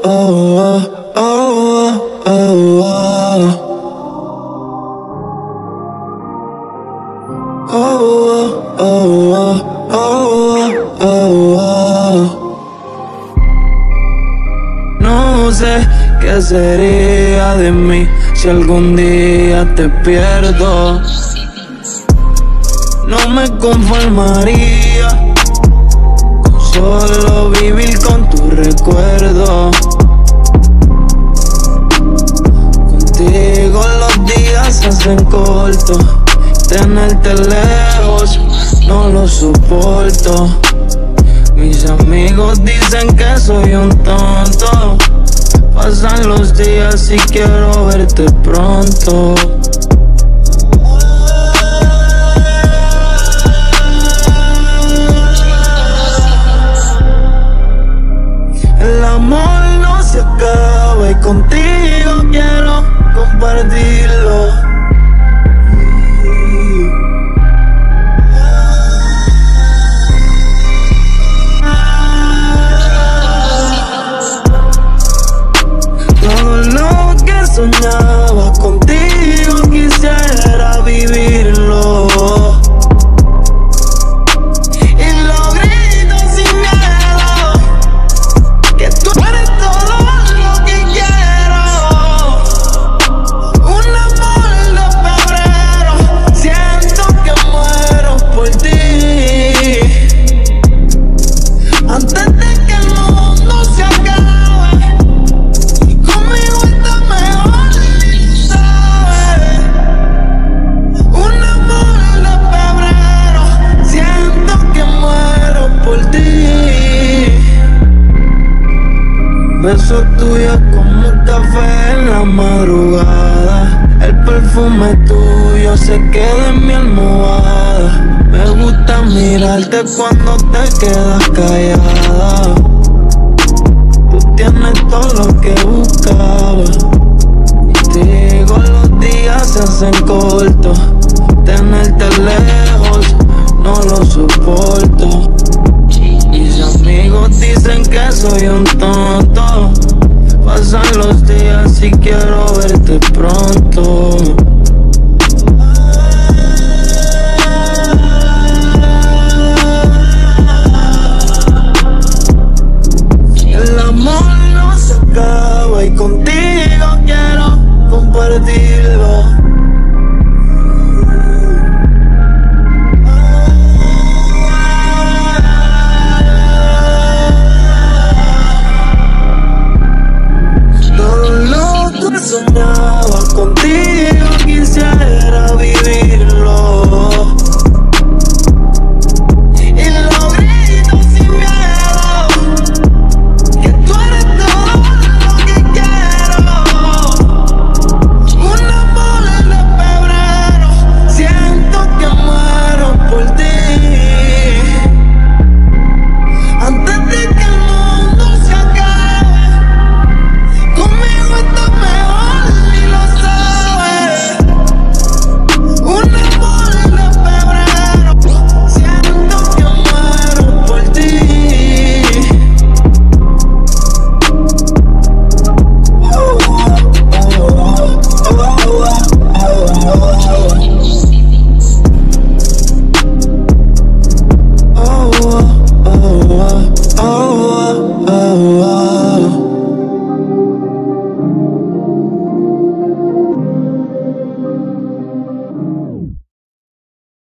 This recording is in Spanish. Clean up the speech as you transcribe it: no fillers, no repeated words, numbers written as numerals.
No sé qué sería de mí si algún día te pierdo. No me conformaría con solo vivir con tu recuerdo. Contigo los días se hacen cortos. Tenerte lejos no lo soporto. Mis amigos dicen que soy un tonto. Pasan los días y quiero verte pronto. El amor no se acaba y contigo quiero compartirlo. Soñaba contigo, quisiera vivirlo. Y lo grito sin miedo, que tú eres todo lo que quiero. Un amor de febrero, siento que muero por ti. Antes de que el mundo se acabe, y conmigo está mejor. Besos tuyos como un café en la madrugada. El perfume tuyo se queda en mi almohada. Me gusta mirarte cuando te quedas callada. Tú tienes todo lo que buscaba. Contigo los días se hacen cortos. Tenerte lejos no lo soporto. Mis amigos dicen que soy un tonto. Pasan los días y quiero verte pronto. El amor no se acaba y contigo quiero compartirlo.